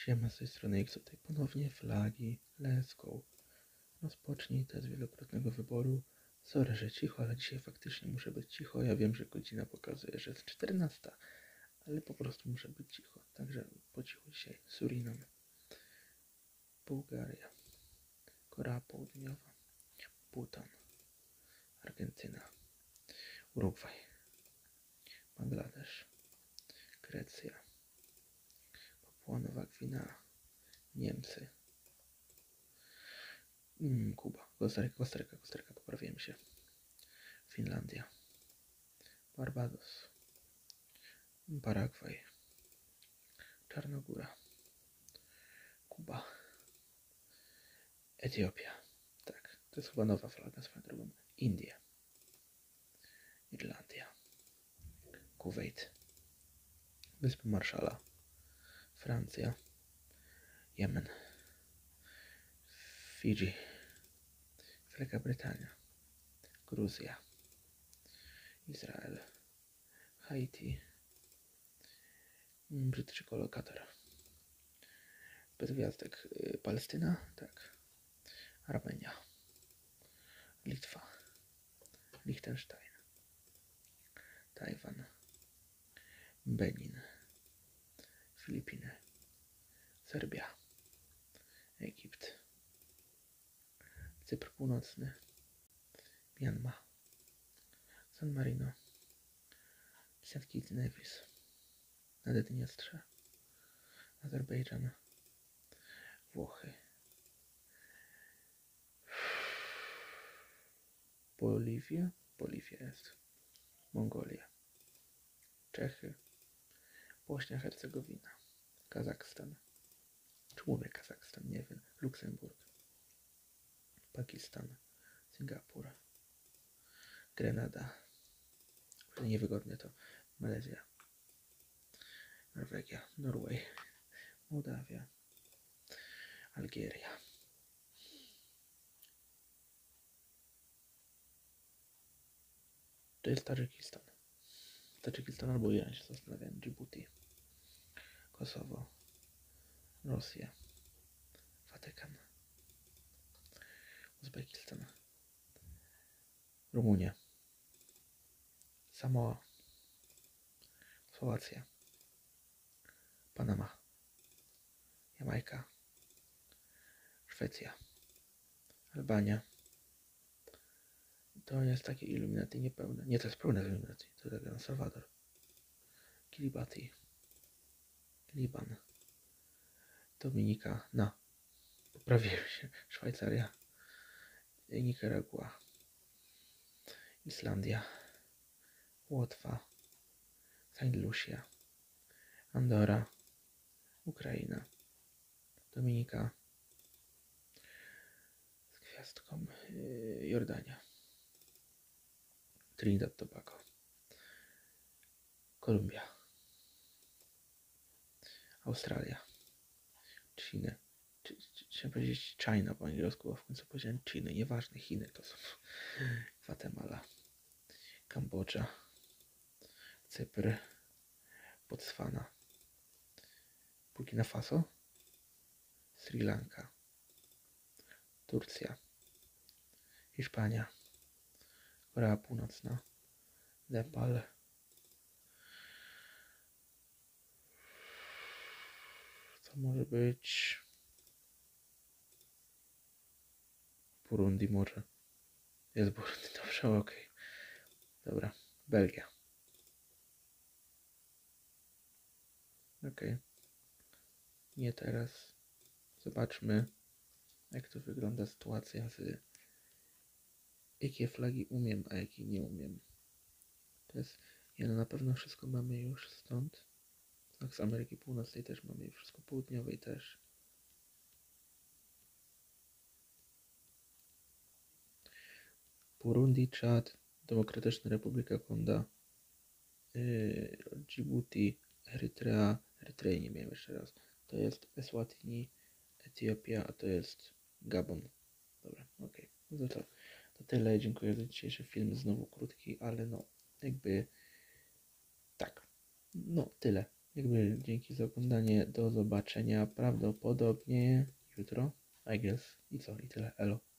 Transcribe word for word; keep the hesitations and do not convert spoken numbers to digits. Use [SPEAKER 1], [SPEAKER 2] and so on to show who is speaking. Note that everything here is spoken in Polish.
[SPEAKER 1] Siema, z tej strony X, tutaj ponownie flagi, let's go. Rozpocznij test wielokrotnego wyboru. Sorry, że cicho, ale dzisiaj faktycznie muszę być cicho. Ja wiem, że godzina pokazuje, że jest czternasta, ale po prostu muszę być cicho. Także po cichu dzisiaj. Surinam, Bułgaria, Korea Południowa, Butan, Argentyna, Urugwaj, Bangladesz, Grecja, Papua Nowa Gwinea, Niemcy, mm, Kuba, Kostaryka, Kostaryka, Kostaryka, poprawiłem się, Finlandia, Barbados, Paragwaj, Czarnogóra, Kuba, Etiopia, tak, to jest chyba nowa flaga swoją drogą, Indie, Irlandia, Kuwait, Wyspy Marszala, Francja, Jemen, Fidżi, Wielka Brytania, Gruzja, Izrael, Haiti, brytyjski kolokator, bez gwiazdek, Palestyna, tak, Armenia, Litwa, Liechtenstein, Tajwan, Benin, Filipiny, Serbia, Egipt, Cypr Północny, Myanmar, San Marino, Saint Kitts i Nevis, Naddniestrze, Azerbejdżan, Włochy, Boliwia, Boliwia jest, Mongolia, Czechy, Bośnia Hercegowina, Kazachstan, czy mówię Kazachstan, nie wiem, Luksemburg, Pakistan, Singapur, Grenada, niewygodnie to, Malezja, Norwegia, Norway, Mołdawia, Algieria, to jest Tadżykistan, Tadżykistan albo Iran, się zastanawiam, Dżibuti, Kosowo, Rosja, Watykan, Uzbekistan, Rumunia, Samoa, Słowacja, Panama, Jamajka, Szwecja, Albania. To jest takie Illuminati niepełne. Nie, to jest pełne Illuminati. To jest El Salvador, Kiribati, Liban, Dominika, no, poprawiłem się, Szwajcaria, Nikaragua, Islandia, Łotwa, Saint Lucia, Andora, Ukraina, Dominika, z gwiazdką, yy, Jordania, Trinidad Tobago, Kolumbia, Australia, Chiny, chciałem powiedzieć China po angielsku, bo w końcu powiedziałem Chiny, nieważne, Chiny to są, Gwatemala, Kambodża, Cypr, Botswana, Burkina Faso, Sri Lanka, Turcja, Hiszpania, Korea Północna, Nepal, to może być Burundi może, jest Burundi, dobrze, okej, okay. Dobra, Belgia, okej, okay. Nie teraz, zobaczmy jak to wygląda sytuacja z jakie flagi umiem, a jakie nie umiem. To jest, nie no na pewno wszystko mamy już stąd. Tak z Ameryki Północnej też mamy już wszystko, południowej też. Burundi, Czad, Demokratyczna Republika Konga, yy, Djibouti, Erytrea, Erytrei nie miałem jeszcze raz. To jest Eswatini, Etiopia, a to jest Gabon. Dobra, okej. Okay. No to, to tyle. Dziękuję za dzisiejszy film. Znowu krótki, ale no jakby tak. No tyle. Jakby dzięki za oglądanie, do zobaczenia prawdopodobnie jutro, I guess. I co? I tyle, elo.